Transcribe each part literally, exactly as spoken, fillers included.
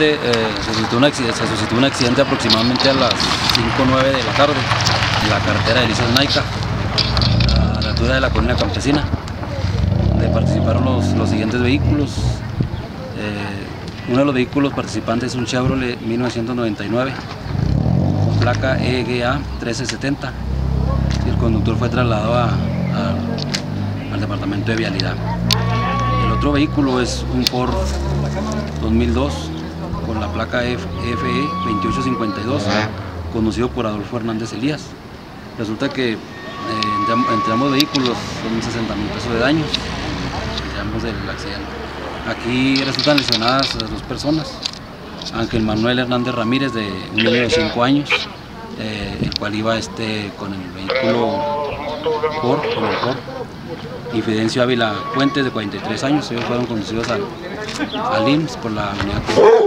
Efectivamente, eh, se, suscitó un accidente, se suscitó un accidente aproximadamente a las cinco o nueve de la tarde en la carretera de Elizas Naica, a la altura de la colina campesina, donde participaron los, los siguientes vehículos. Eh, uno de los vehículos participantes es un Chevrolet mil novecientos noventa y nueve, con placa E G A trece setenta, y el conductor fue trasladado a, a, al departamento de vialidad. El otro vehículo es un Ford dos mil dos con la placa F E veintiocho cincuenta y dos, conducido por Adolfo Hernández Elías. Resulta que eh, entre, entre ambos vehículos son sesenta mil pesos de daños entre ambos del accidente. Aquí resultan lesionadas las dos personas: Ángel Manuel Hernández Ramírez, de un niño de cinco años, eh, el cual iba este, con el vehículo Ford, con el Ford, y Fidencio Ávila Fuentes, de cuarenta y tres años. Ellos fueron conducidos al, al I M S S por la avenida.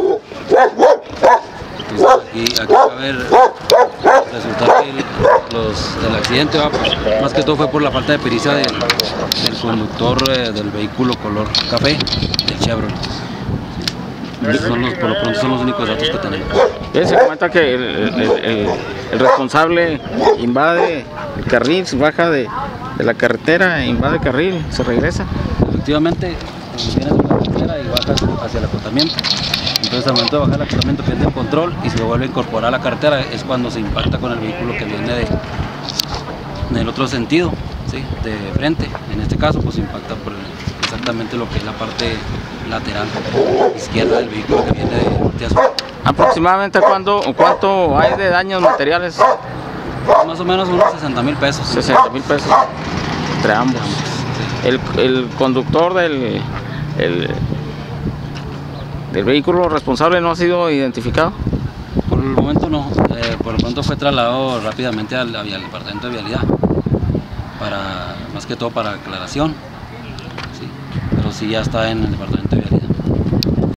Entonces aquí, aquí va a haber resultar que los, del accidente, va, pues, más que todo fue por la falta de pericia del, del conductor eh, del vehículo color café, del Chevrolet. Son los, por lo pronto son los únicos datos que tenemos. Se comenta que el, el, el, el responsable invade el carril, se baja de, de la carretera, invade el carril, se regresa. Efectivamente, viene de la carretera y baja hacia el acotamiento. Entonces, al momento de bajar el acotamiento, pierde el control y se vuelve a incorporar a la carretera. Es cuando se impacta con el vehículo que viene de, del otro sentido, ¿sí?, de frente. En este caso, pues impacta por el, exactamente lo que es la parte lateral izquierda del vehículo que viene de, de azul. ¿Aproximadamente cuánto, cuánto hay de daños materiales? Más o menos unos sesenta mil pesos. sesenta mil pesos entre ambos. Sí. El, el conductor del, el, del vehículo responsable no ha sido identificado. Por el momento no, eh, por lo pronto fue trasladado rápidamente al, al departamento de vialidad, para, más que todo para aclaración, sí, pero sí ya está en el departamento de vialidad.